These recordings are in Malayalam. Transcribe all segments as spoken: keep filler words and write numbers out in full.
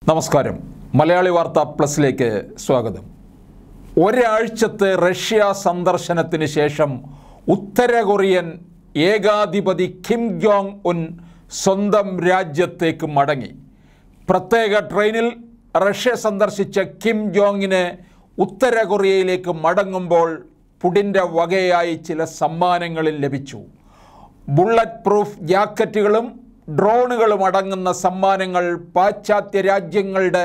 നമസ്കാരം. മലയാളി വാർത്ത പ്ലസിലേക്ക് സ്വാഗതം. ഒരാഴ്ചത്തെ റഷ്യ സന്ദർശനത്തിന് ശേഷം ഉത്തര കൊറിയൻ ഏകാധിപതി കിം ജോങ് ഉൻ സ്വന്തം രാജ്യത്തേക്ക് മടങ്ങി. പ്രത്യേക ട്രെയിനിൽ റഷ്യ സന്ദർശിച്ച കിം ജോങ്ങിന് ഉത്തര കൊറിയയിലേക്ക് മടങ്ങുമ്പോൾ പുടിൻ്റെ വകയായി ചില സമ്മാനങ്ങളും ലഭിച്ചു. ബുള്ളറ്റ് പ്രൂഫ് ജാക്കറ്റുകളും ഡ്രോണുകളും അടങ്ങുന്ന സമ്മാനങ്ങൾ പാശ്ചാത്യ രാജ്യങ്ങളുടെ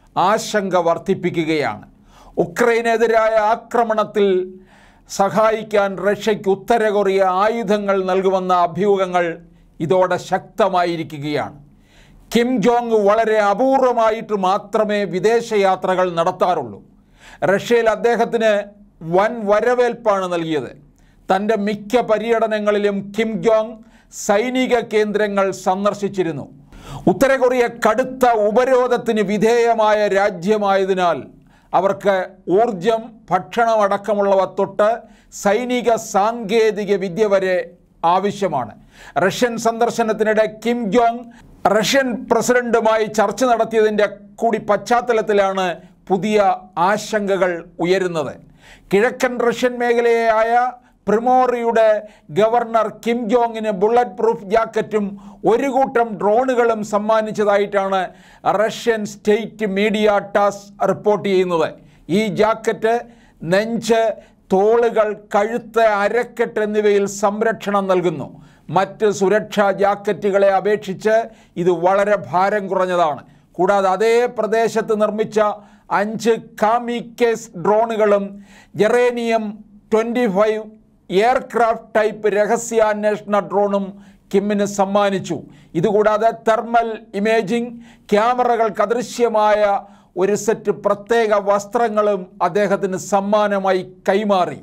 ആശങ്ക വർദ്ധിപ്പിക്കുകയാണ്. ഉക്രൈനെതിരായ ആക്രമണത്തിൽ സഹായിക്കാൻ റഷ്യയ്ക്ക് ഉത്തര കൊറിയ ആയുധങ്ങൾ നൽകുമെന്ന അഭ്യൂഹങ്ങൾ ഇതോടെ ശക്തമായിരിക്കുകയാണ്. കിം ജോങ് വളരെ അപൂർവമായിട്ട് മാത്രമേ വിദേശയാത്രകൾ നടത്താറുള്ളൂ. റഷ്യയിൽ അദ്ദേഹത്തിന് വൻ വരവേൽപ്പാണ് നൽകിയത്. തൻ്റെ മിക്ക പര്യടനങ്ങളിലും കിം ജോങ് സൈനിക കേന്ദ്രങ്ങൾ സന്ദർശിച്ചിരുന്നു. ഉത്തര കൊറിയ കടുത്ത ഉപരോധത്തിന് വിധേയമായ രാജ്യമായതിനാൽ അവർക്ക് ഊർജം, ഭക്ഷണമടക്കമുള്ളവ തൊട്ട് സൈനിക സാങ്കേതിക വിദ്യ വരെ ആവശ്യമാണ്. റഷ്യൻ സന്ദർശനത്തിനിടെ കിം ജോങ് റഷ്യൻ പ്രസിഡന്റുമായി ചർച്ച നടത്തിയതിൻ്റെ കൂടി പശ്ചാത്തലത്തിലാണ് പുതിയ ആശങ്കകൾ ഉയരുന്നത്. കിഴക്കൻ റഷ്യൻ മേഖലയായ പ്രിമോറിയുടെ ഗവർണർ കിം ജോങ്ങിന് ബുള്ളറ്റ് പ്രൂഫ് ജാക്കറ്റും ഒരു കൂട്ടം ഡ്രോണുകളും സമ്മാനിച്ചതായിട്ടാണ് Russian state media TASS report ചെയ്യുന്നത്. ഈ ജാക്കറ്റ് നെഞ്ച്, തോളുകൾ, കഴുത്ത്, അരക്കെട്ട് എന്നിവയിൽ സംരക്ഷണം നൽകുന്നു. മറ്റ് സുരക്ഷാ ജാക്കറ്റുകളെ അപേക്ഷിച്ച് ഇത് വളരെ ഭാരം കുറഞ്ഞതാണ്. കൂടാതെ അതേ പ്രദേശത്ത് നിർമ്മിച്ച അഞ്ച് കാമിക്കേസ് ഡ്രോണുകളും Geranium twenty five aircraft type രഹസ്യാന്വേഷണ ഡ്രോണും കിമ്മിന് സമ്മാനിച്ചു. ഇതുകൂടാതെ തെർമൽ ഇമേജിംഗ് ക്യാമറകൾക്ക് അദൃശ്യമായ ഒരു സെറ്റ് പ്രത്യേക വസ്ത്രങ്ങളും അദ്ദേഹത്തിന് സമ്മാനമായി കൈമാറി.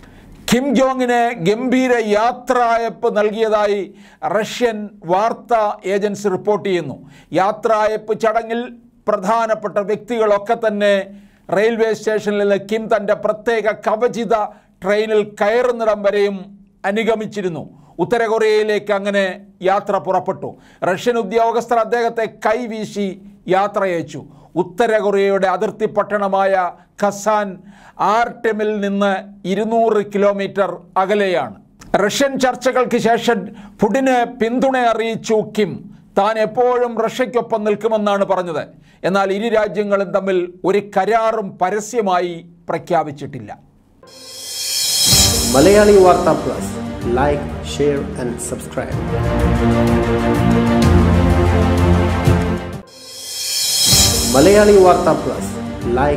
കിം ജോങ്ങിന് ഗംഭീര യാത്രായപ്പ് നൽകിയതായി റഷ്യൻ വാർത്താ ഏജൻസി റിപ്പോർട്ട് ചെയ്യുന്നു. യാത്രായപ്പ് ചടങ്ങിൽ പ്രധാനപ്പെട്ട വ്യക്തികളൊക്കെ തന്നെ റെയിൽവേ സ്റ്റേഷനിൽ നിന്ന് കിം തൻ്റെ പ്രത്യേക കവചിത ട്രെയിനിൽ കയറുന്നിടം വരെയും അനുഗമിച്ചിരുന്നു. ഉത്തര കൊറിയയിലേക്ക് അങ്ങനെ യാത്ര പുറപ്പെട്ടു. റഷ്യൻ ഉദ്യോഗസ്ഥർ അദ്ദേഹത്തെ കൈവീശി യാത്രയച്ചു. ഉത്തര കൊറിയയുടെ അതിർത്തി പട്ടണമായ ഖസാൻ ആർടെമിൽ നിന്ന് ഇരുന്നൂറ് കിലോമീറ്റർ അകലെയാണ്. റഷ്യൻ ചർച്ചകൾക്ക് ശേഷം പുടിന് പിന്തുണ അറിയിച്ചു കിം. താൻ എപ്പോഴും റഷ്യയ്ക്കൊപ്പം നിൽക്കുമെന്നാണ് പറഞ്ഞത്. എന്നാൽ ഇരു രാജ്യങ്ങളും തമ്മിൽ ഒരു കരാറും പരസ്യമായി പ്രഖ്യാപിച്ചിട്ടില്ല. മലയാളി വാർത്ത plus, like, share and subscribe. Malayali വാർത്ത പ്ലസ്, ലൈക്ക്